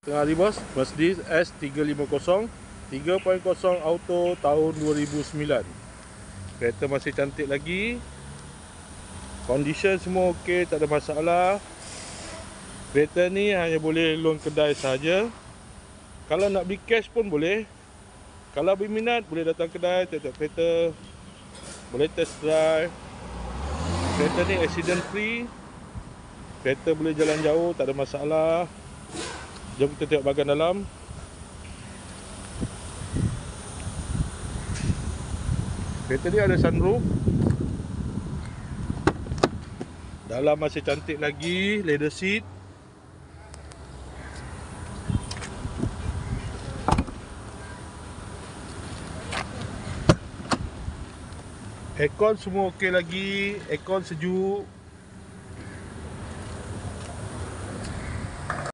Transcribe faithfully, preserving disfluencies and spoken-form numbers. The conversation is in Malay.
Tengah hari bos, Mercedes S tiga lima kosong tiga titik kosong auto tahun dua ribu sembilan. Kereta masih cantik lagi. Condition semua okey, tak ada masalah. Kereta ni hanya boleh loan kedai saja. Kalau nak beli cash pun boleh. Kalau berminat boleh datang kedai, tengok kereta, boleh test drive. Kereta ni accident free. Kereta boleh jalan jauh, tak ada masalah. Jom kita tengok bahagian dalam. Kereta ni ada sunroof. Dalam masih cantik lagi, leather seat. Aircon semua okey lagi, aircon sejuk.